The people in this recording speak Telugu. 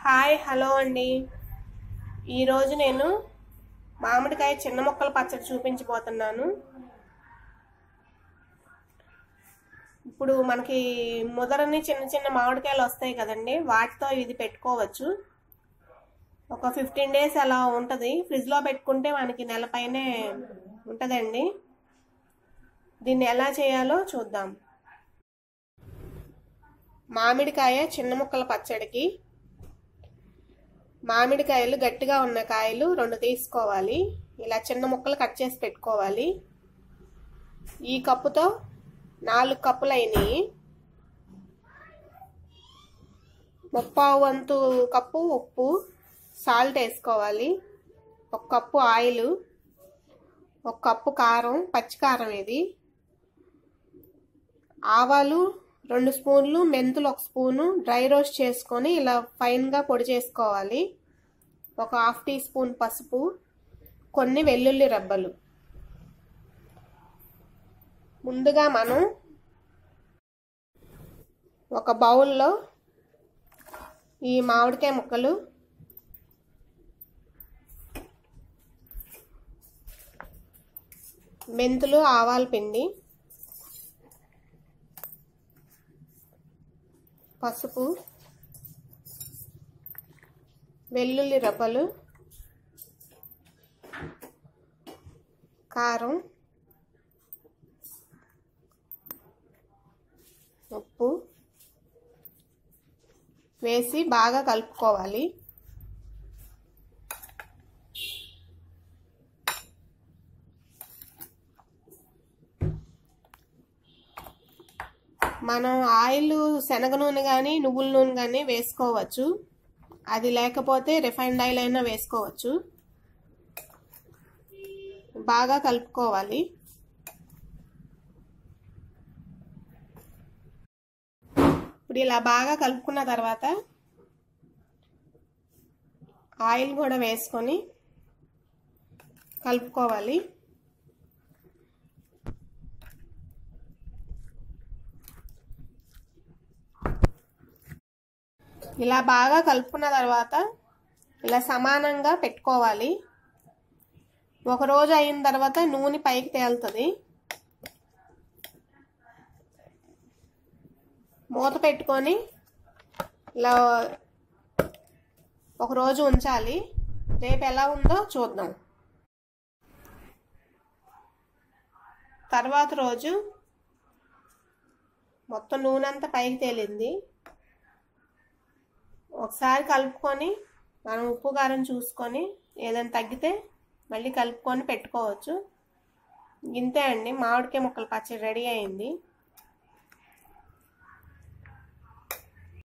హాయ్ హలో అండి. ఈరోజు నేను మామిడికాయ చిన్న ముక్కల పచ్చడి చూపించబోతున్నాను. ఇప్పుడు మనకి ముదరని చిన్న చిన్న మామిడికాయలు వస్తాయి కదండి, వాటితో ఇది పెట్టుకోవచ్చు. ఒక 15 days అలా ఉంటుంది. ఫ్రిడ్జ్లో పెట్టుకుంటే మనకి నెలపైనే ఉంటుందండి. దీన్ని ఎలా చేయాలో చూద్దాం. మామిడికాయ చిన్న ముక్కల పచ్చడికి మామిడికాయలు గట్టిగా ఉన్న కాయలు 2 తీసుకోవాలి. ఇలా చిన్న ముక్కలు కట్ చేసి పెట్టుకోవాలి. ఈ కప్పుతో 4 కప్పులు అయినాయి. 1/4 వంతు కప్పు ఉప్పు, సాల్ట్ వేసుకోవాలి. 1 కప్పు ఆయిల్, 1 కప్పు కారం, పచ్చికారం ఇది, ఆవాలు 2 స్పూన్లు, మెంతులు 1 స్పూను డ్రై రోస్ట్ చేసుకొని ఇలా ఫైన్గా పొడి చేసుకోవాలి. 1 1/2 టీ స్పూన్ పసుపు, కొన్ని వెల్లుల్లి రెబ్బలు. ముందుగా మనం ఒక బౌల్లో ఈ మామిడికాయ ముక్కలు, మెంతులు, ఆవాల పిండి, పసుపు, వెల్లుల్లి రెబ్బలు, కారం, ఉప్పు వేసి బాగా కలుపుకోవాలి. మనం ఆయిల్ శనగ నూనె కానీ నువ్వుల నూనె కానీ వేసుకోవచ్చు. అది లేకపోతే రిఫైండ్ ఆయిల్ అయినా వేసుకోవచ్చు. బాగా కలుపుకోవాలి. ఇప్పుడు ఇలా బాగా కలుపుకున్న తర్వాత ఆయిల్ కూడా వేసుకొని కలుపుకోవాలి. ఇలా బాగా కలుపుకున్న తర్వాత ఇలా సమానంగా పెట్టుకోవాలి. 1 రోజు అయిన తర్వాత నూనె పైకి తేలుతుంది. మూత పెట్టుకొని ఇలా 1 రోజు ఉంచాలి. రేపు ఎలా ఉందో చూద్దాం. తర్వాత రోజు మొత్తం నూనె అంతా పైకి తేలింది. ఒకసారి కలుపుకొని మనం ఉప్పు కారం చూసుకొని ఏదైనా తగ్గితే మళ్ళీ కలుపుకొని పెట్టుకోవచ్చు. ఇంతే అండి, మామిడికాయ ముక్కల పచ్చడి రెడీ అయింది.